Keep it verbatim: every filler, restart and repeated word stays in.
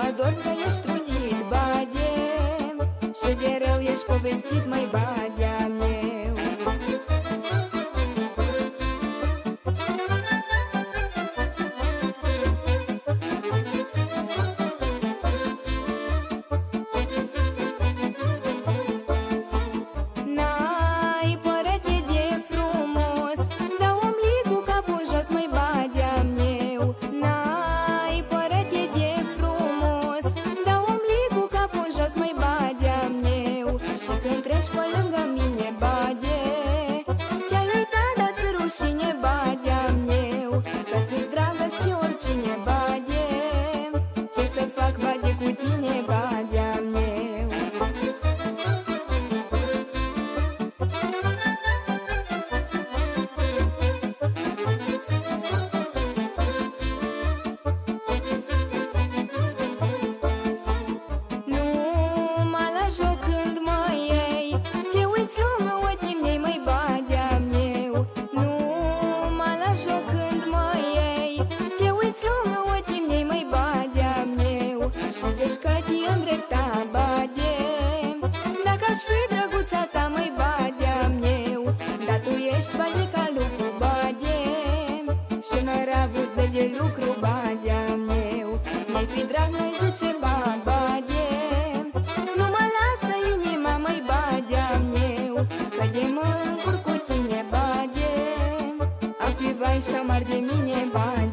adorm că ești trudit, bade, și de rău ești povestit, măi, badea meu. N-ai părete de frumos, dar umbli cu capul jos, măi, badea meu. N-ai părete de frumos, dar umbli cu capul jos, măi, badea meu. Și când treci pe lângă mine, bade, te-ai uitat, dar-ți rușine, badea meu, că ți-s dragă și oricine, bade. Ce să fac, bade, cu tine, badea meu? Nu mă la joc când mă iei, te uiți lungă ochii mei, măi, badea meu. Nu mă la joc când mă iei, te uiți lungă ochii mei, măi, badea meu. Și zici că te îndrepta, bade, dacă aș fi drăguța ta, măi, badea meu. Dar tu ești, bade, ca lupu, bade, și năravă-ți dă de lucru, badea meu. Ne-ai fi drag, noi zice, ba, bade, nu mă lasă inima, măi, badea meu, că de mă încurc cu tine, bade, am fi vai și amar de mine, bade.